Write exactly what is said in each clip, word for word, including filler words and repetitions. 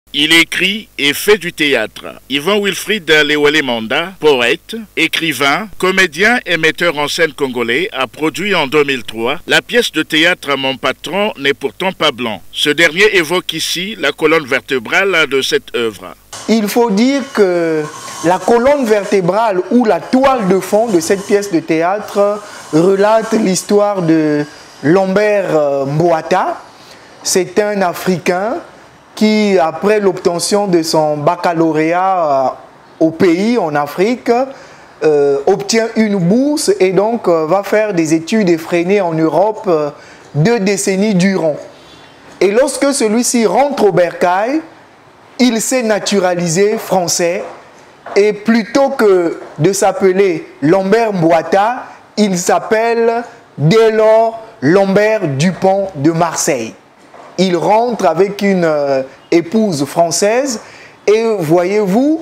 Il écrit et fait du théâtre. Yvan Wilfried Lewele Manda, poète, écrivain, comédien et metteur en scène congolais, a produit en deux mille trois la pièce de théâtre Mon patron n'est pourtant pas blanc. Ce dernier évoque ici la colonne vertébrale de cette œuvre. Il faut dire que la colonne vertébrale ou la toile de fond de cette pièce de théâtre relate l'histoire de Lambert Mboata. C'est un Africain qui, après l'obtention de son baccalauréat au pays, en Afrique, euh, obtient une bourse et donc euh, va faire des études effrénées en Europe euh, deux décennies durant. Et lorsque celui-ci rentre au bercail, il s'est naturalisé français et plutôt que de s'appeler Lambert Mboata, il s'appelle dès lors Lambert Dupont de Marseille. Il rentre avec une euh, épouse française et voyez-vous,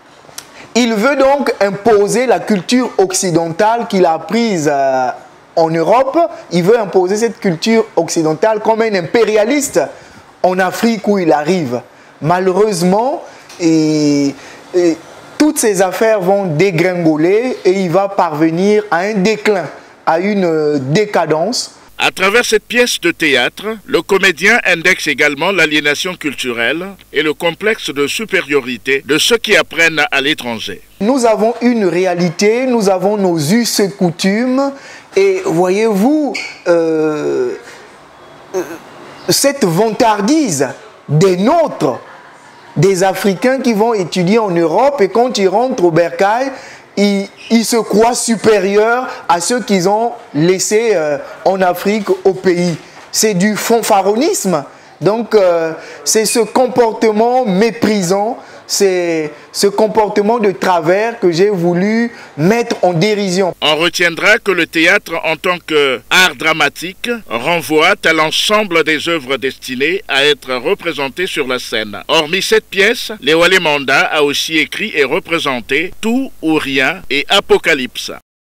il veut donc imposer la culture occidentale qu'il a apprise euh, en Europe. Il veut imposer cette culture occidentale comme un impérialiste en Afrique où il arrive. Malheureusement, et, et, toutes ces affaires vont dégringoler et il va parvenir à un déclin, à une euh, décadence. À travers cette pièce de théâtre, le comédien indexe également l'aliénation culturelle et le complexe de supériorité de ceux qui apprennent à l'étranger. Nous avons une réalité, nous avons nos us et coutumes, et voyez-vous, euh, euh, cette vantardise des nôtres, des Africains qui vont étudier en Europe et quand ils rentrent au bercail, Ils, ils se croient supérieurs à ceux qu'ils ont laissés euh, en Afrique au pays. C'est du fanfaronnisme. Donc, euh, c'est ce comportement méprisant, c'est ce comportement de travers que j'ai voulu mettre en dérision. On retiendra que le théâtre en tant qu'art dramatique renvoie à l'ensemble des œuvres destinées à être représentées sur la scène. Hormis cette pièce, Lewele Manda a aussi écrit et représenté Tout ou Rien et Apocalypse.